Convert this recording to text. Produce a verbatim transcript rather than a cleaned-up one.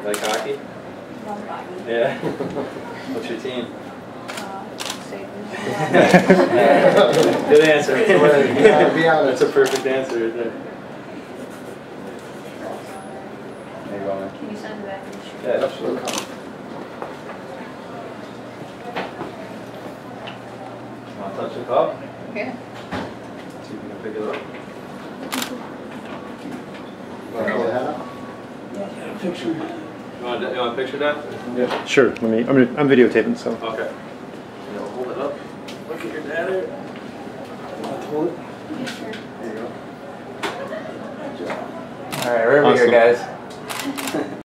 Like hockey? Love hockey. Yeah. What's your team? Uh, Sabres. Good answer. Yeah, be honest. That's a perfect answer right there. There you go, man. Can you send it back? Yeah, absolutely. Want to touch the cup? Yeah. See if you can pick it up. Want to pull the hat up? Picture. You want to, you want to picture that? Yeah. Sure. Let me. I'm gonna, I'm videotaping, so. Okay. You know, hold it up. Look at your dad here. Want to hold it? Yeah, sure. There you go. All right, we're over Awesome. here, guys.